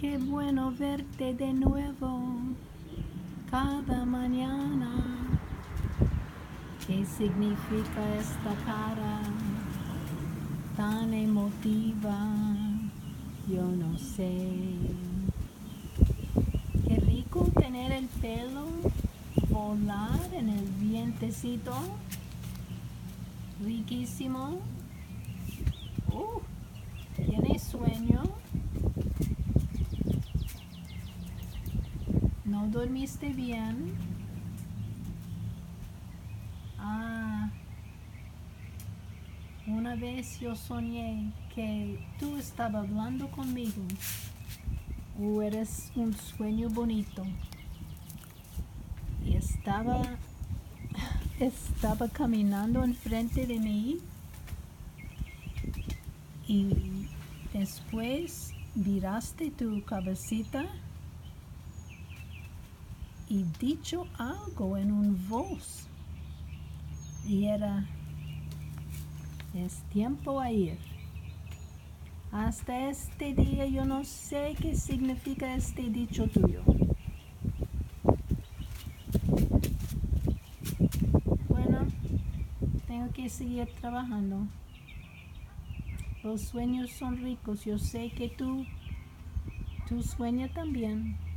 Qué bueno verte de nuevo cada mañana. ¿Qué significa esta cara tan emotiva? Yo no sé. Qué rico tener el pelo volar en el vientecito. Riquísimo. ¿Tienes sueño? ¿No dormiste bien? Una vez yo soñé que tú estabas hablando conmigo. Eres un sueño bonito. Y estaba caminando enfrente de mí y después viraste tu cabecita y dicho algo en una voz. Y era, es tiempo a ir. Hasta este día yo no sé qué significa este dicho tuyo. Bueno, tengo que seguir trabajando. Los sueños son ricos. Yo sé que tú sueñas también.